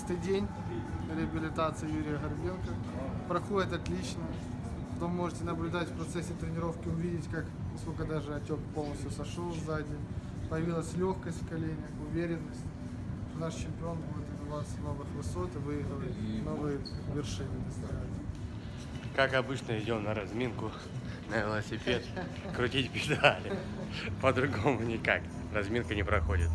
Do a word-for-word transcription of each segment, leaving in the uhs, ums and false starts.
одиннадцатый день реабилитации Юрия Горбенко. Проходит отлично. Потом можете наблюдать в процессе тренировки, увидеть, как сколько даже отек полностью сошел сзади. Появилась легкость в коленях, уверенность. Наш чемпион будет добиваться новых высот и выигрывать новые вершины. Как обычно, идем на разминку, на велосипед, крутить педали. По-другому никак. Разминка не проходит.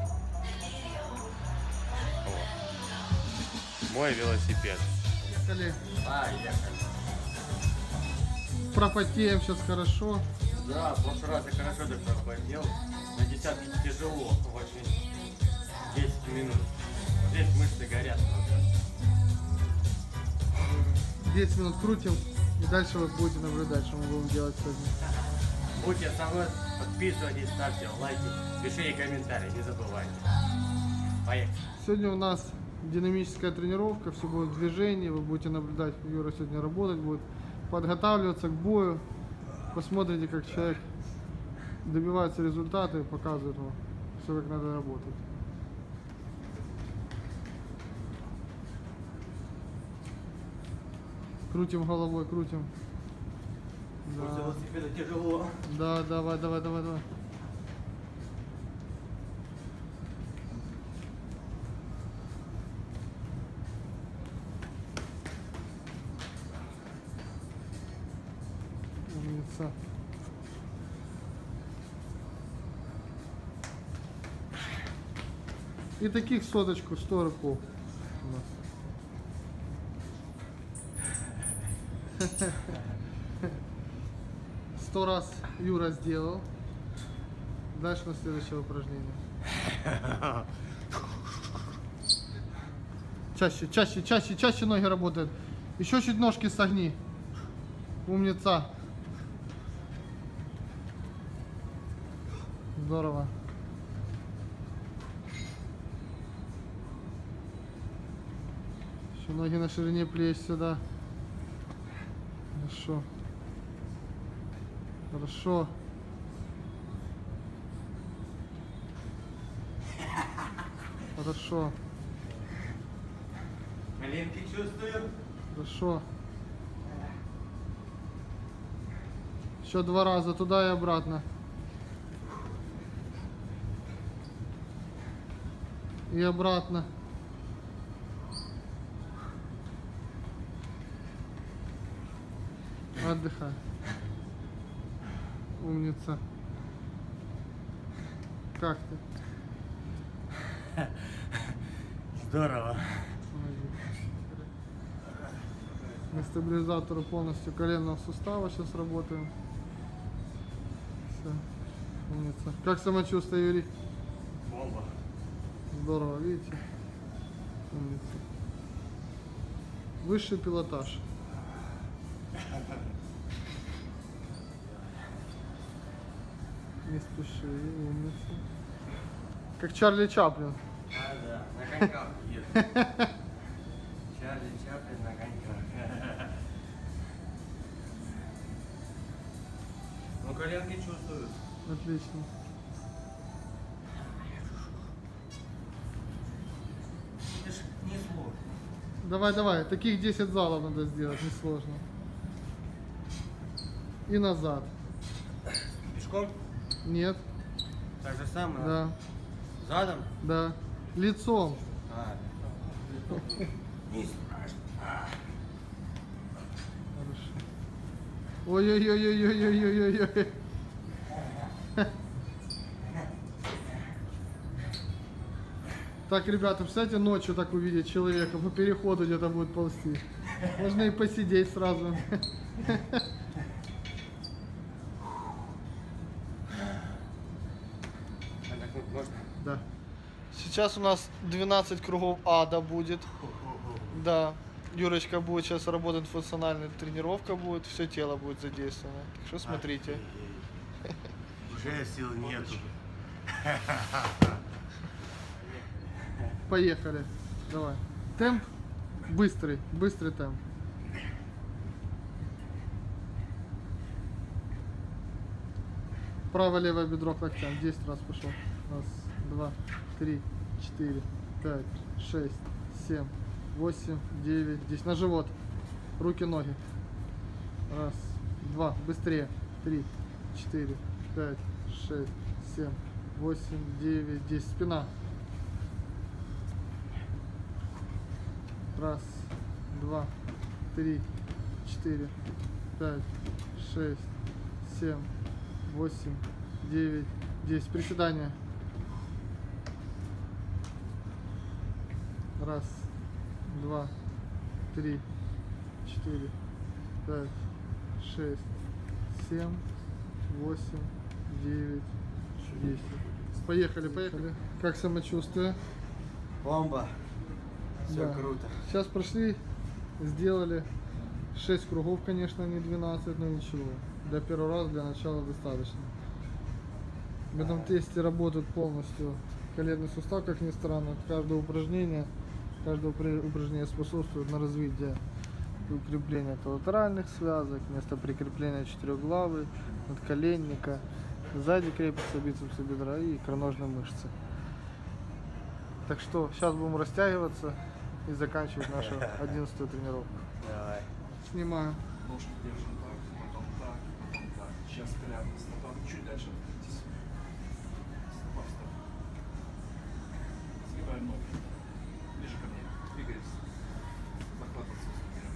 Вот. Мой велосипед. Ехали. А, ехали. Пропотеем сейчас хорошо. Да, в прошлый раз я хорошо так пропотел. На десятке тяжело очень. десять минут. Здесь мышцы горят. десять минут крутим, и дальше вы будете наблюдать, что мы будем делать сегодня. Будьте со мной, подписывайтесь, ставьте лайки, пишите комментарии, не забывайте. Поехали. Сегодня у нас динамическая тренировка, все будет в движении, вы будете наблюдать, как Юра сегодня работать будет, подготавливаться к бою. Посмотрите, как человек добивается результата и показывает вам все, как надо работать. Крутим головой, крутим. Да. Велосипеда тяжело. Да, давай, давай, давай, давай. Умница. И таких соточку, сто рывков у нас. Сто раз Юра сделал. Дальше на следующее упражнение. Чаще, чаще, чаще, чаще ноги работают. Еще чуть ножки согни. Умница. Здорово. Еще ноги на ширине плеч сюда. Хорошо. Хорошо. Хорошо. Коленки чувствую. Хорошо. Еще два раза туда и обратно. И обратно. Отдыхай. Умница. Как ты? Здорово. На стабилизатору полностью коленного сустава сейчас работаем. Все. Умница. Как самочувствие, Юрий? Бомба. Здорово, видите? Умница. Высший пилотаж. Не спеши, умница. Как Чарли Чаплин. А, да, на коньках едет. Чарли Чаплин на коньках. Ну, коленки чувствуют. Отлично. Это ж не сложно. Давай, давай. Таких десять залов надо сделать, несложно. И назад. Пешком? Нет. Так же самое? Да. Задом? Да. Лицом. А, не страшно. Хорошо. Ой-ой-ой-ой-ой-ой-ой-ой. Так, ребята, представляете, ночью так увидеть человека, по переходу где-то будет ползти. Можно и посидеть сразу. Можно? Да. Сейчас у нас двенадцать кругов ада будет. Да. Юрочка будет сейчас работать, функциональная тренировка будет, все тело будет задействовано. Так что смотрите. Уже сил нету. Поехали. Давай. Темп быстрый, быстрый темп. Право-левое бедро к локтям. десять раз пошел. Раз, два, три, четыре, пять, шесть, семь, восемь, девять, десять. На живот. Руки, ноги. Раз, два. Быстрее. Три, четыре, пять, шесть, семь, восемь, девять, десять. Спина. Раз, два, три, четыре, пять, шесть, семь, восемь, девять, десять. Приседания. Раз, два, три, четыре, пять, шесть, семь, восемь, девять, десять. Поехали, поехали. Как самочувствие? Бомба. Все Да. круто. Сейчас прошли, сделали шесть кругов, конечно, не двенадцать, но ничего. Для первого раза, для начала достаточно. В этом тесте работает полностью коленный сустав, как ни странно. Каждое упражнение, каждое упра- упражнение способствует на развитие и укрепление коллатеральных связок, место прикрепления четырехглавой, надколенника. Сзади крепятся бицепсы бедра и икроножные мышцы. Так что сейчас будем растягиваться и заканчивать нашу одиннадцатую тренировку. Давай. Снимаю. Ножки держим так, потом так, потом так. Сейчас прямо стопа. Чуть дальше открытись. Стопа в сторону. Сгибаем ноги. Ближе ко мне. Двигайтесь. Захватываться ступенем.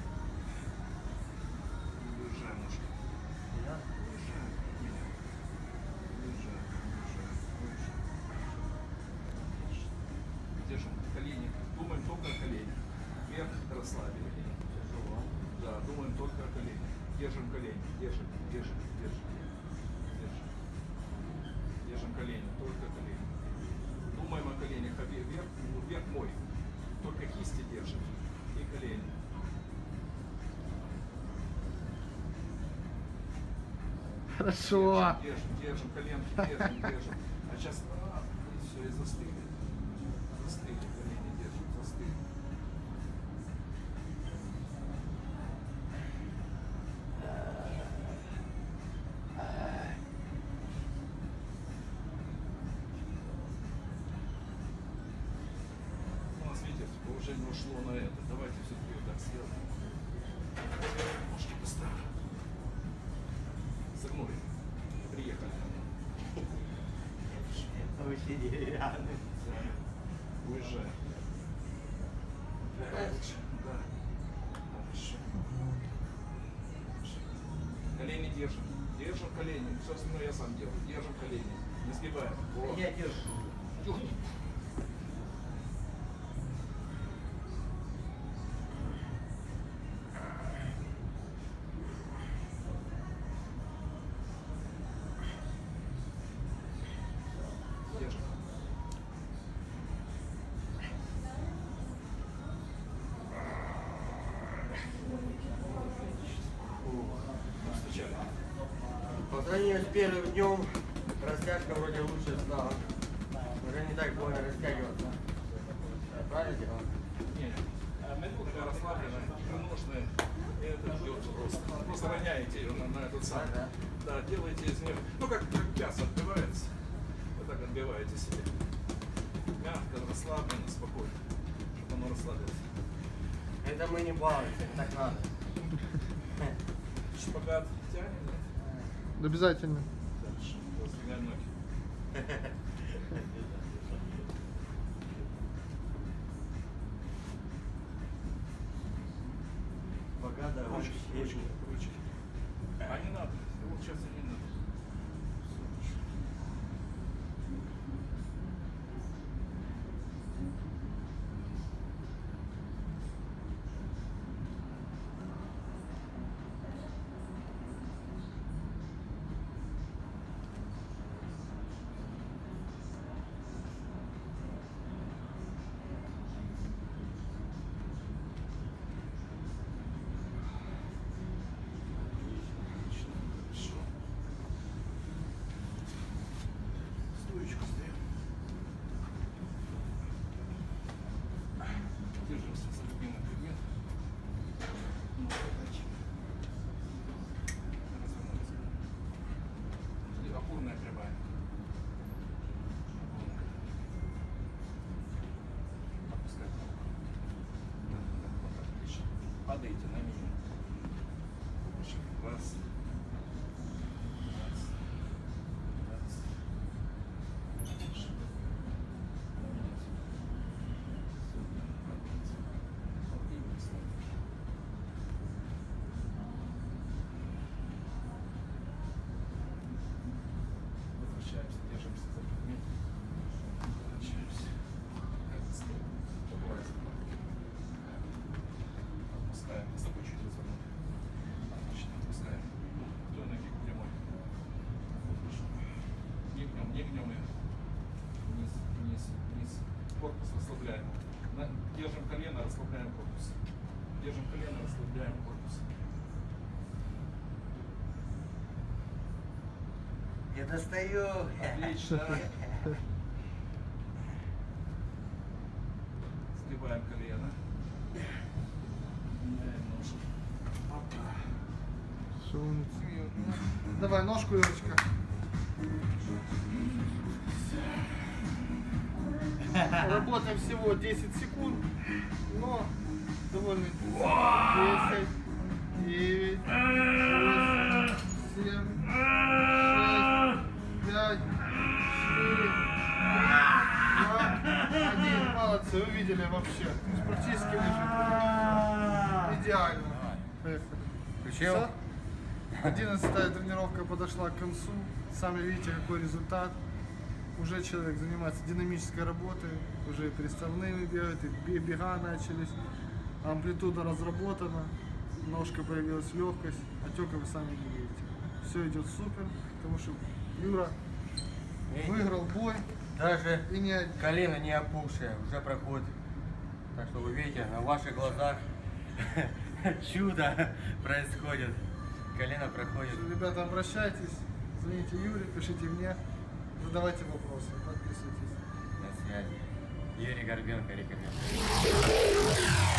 Выезжаем ножки. Выезжаем. Меня. Выезжаем. Выезжаем. Выезжаем. Держим колени. Думаем только о коленях. Вверх расслабили. Да, думаем только о коленях. Держим колени, держим, держим, держим, держим. Держим колени, только колени. Думаем о коленях, а вверх, вверх мой. Только кисти держим и колени. Хорошо. Держим, держим, коленки, держим, держим. А сейчас, а, и все, и застыли. Застыли, колени держим, застыли. У нас, видите, положение ушло на это. Давайте все-таки вот так сделаем. Ножки поставим. Согнули. Приехали. Вообще деревянный. Уезжаем. Дальше. Да. Дальше. Дальше. Колени держим. Держим колени. Все остальное я сам делаю. Держим колени. Не сгибаем. Вот. Я держу. Держим. Стучали. По сравнению с первым днем, растяжка вроде лучше стала. Уже не так больно растягиваться. Правильно делал? Нет. Такая расслабленная, треножная. И это бьется просто. Просто роняете ее на, на этот самый. Да, Да, делаете из нее. Ну как, как мясо отбивается. Вы так отбиваете себе. Мягко, расслабленно, спокойно. Чтобы оно расслабилось. Это мы не балуемся, так надо. Шпагат тянет. Обязательно. Дальше. Раздвигаем ноги. Пока да, Ручки, ручки, ручки. А не надо. Вот сейчас и не надо. Падаете на минимум. Раз. Раз. Раз. Тише. Молодец. Супер. Молодец. Вот и представь. Возвращаемся, держимся за предмет. Возвращаемся. Стоп. Аккуратно. Отпускаем. С тобой чуть развернуть. Отлично. Отпускаем. Той ноги к прямой. Хорошо. Не гнем, не гнем ее. Вниз, вниз, вниз. Корпус расслабляем. На- Держим колено, расслабляем корпус. Держим колено, расслабляем корпус. Я достаю. Отлично. Сгибаем колено. Меняем ножки. Что умница. Давай ножку, Юрочка. Работаем всего десять секунд, но довольно интенсивно. десять, девять, восемь, семь, шесть, пять, четыре, два, один. Молодцы, вы видели вообще. То есть практически лежит. Идеально. Поехали. Включил? Всё? Одиннадцатая тренировка подошла к концу. Сами видите, какой результат. Уже человек занимается динамической работой, уже переставными бегают, и бе- бега начались. Амплитуда разработана, ножка появилась легкость, отека вы сами не видите. Все идет супер, потому что Юра выиграл бой Даже и не один. колено не опухшее, уже проходит. Так что вы видите, на ваших глазах чудо происходит. Колено проходит. Ребята, обращайтесь, звоните Юре, пишите мне, задавайте вопросы, подписывайтесь. На связи. Юрий Горбенко рекомендует.